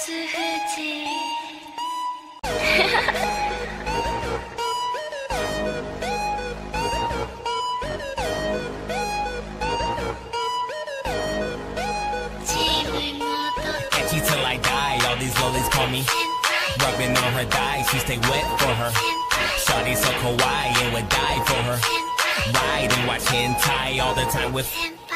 Ecchi till I die, all these lolis call me. Rubbing on her thigh, she stay wet for her. Shawty so kawaii and would die for her. Ride and watch hentai all the time with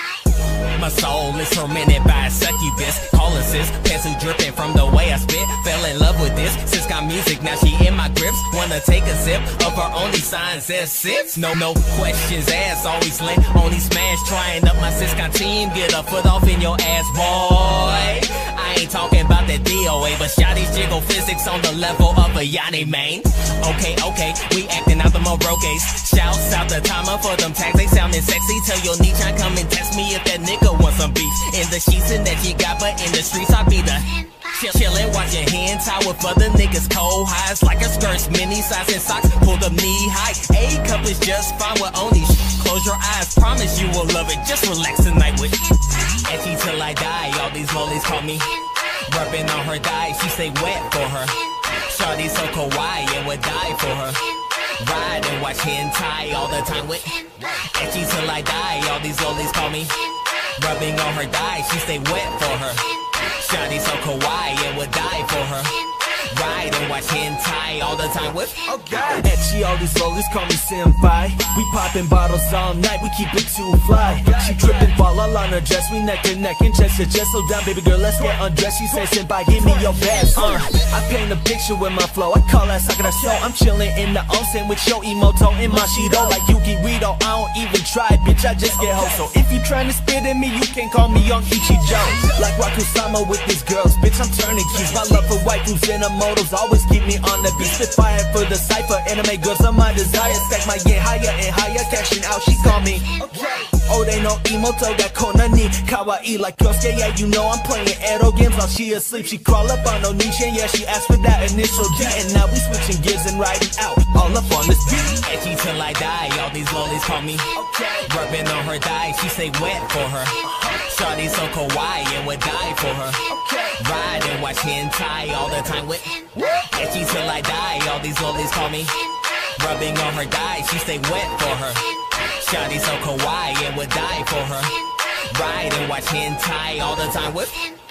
my soul is tormented by a succubus. Call assist, Pantsu drippin from the way I spit. Fell in love with this, sis got music, now she in my grips. Wanna take a sip of her onii-san, says sits. No questions asked, always lit, only smash. Trying up my sis got team, get a foot off in your ass, boy. I ain't talking about that DOA, but Shawty's jiggle physics on the level of Ayane Mane. Okay, we acting out the Moroges. Shouts out the timer for them tags, they sounding sexy. Tell your nii-chan come and test me if that nigga want some beef. In the sheets and that you got, but in the streets I be the chillin', watching hentai with other niggas cold highs. Like her skirts, mini size and socks, pull them knee high. A cup is just fine with only close your eyes, promise you will love it. Just relax tonight with Ecchi till I die, all these lolis call me. Rubbing on her thigh, she stay wet for her. Shawty so kawaii and would die for her. Ride and watch hentai all the time with Ecchi till I die, all these lolis call me. Rubbing on her thigh, she stay wet for her. Shawty so kawaii and would die for her. Ride and watch hentai all the time with Ecchi, all these lolis call me Senpai. We poppin' bottles all night, we keep it too fly. She trippin', fall all on her dress, we neck to neck and chest to chest. So down, baby girl, let's get undressed. She say, Senpai, give me your best. I paint a picture with my flow, I call that sakura show. I'm chillin' in the onsen with your emoto and Mashiro. Like Yuki Rito, I don't even try, bitch, I just get ho. So if you tryna spit at me, you can call me Young Ichi Joe. Like Wakusama with these girls, bitch, I'm turning keys. My love for waifus and motos always keep me on the beat. Spit fire for the cypher, anime girls are my desire. Stack my yen higher and higher, cashing out, she call me oh, they know emoto, got kona ni kawaii. Like Yosuke, yeah, you know I'm playing eroges while she asleep. She crawl up on onii-chan, yeah, she asked for that initial G. And now we switching gears and riding out, all up on this beat. Ecchi till I die, all these lolis call me. Rubbing on her thigh, she stay wet for her. Shawty so kawaii and would die for her. Ride and watch hentai all the time with Ecchi till I die, all these lolis call me. Rubbing on her thigh, she stay wet for her. Shawty so kawaii and would die for her. Ride and watch hentai all the time with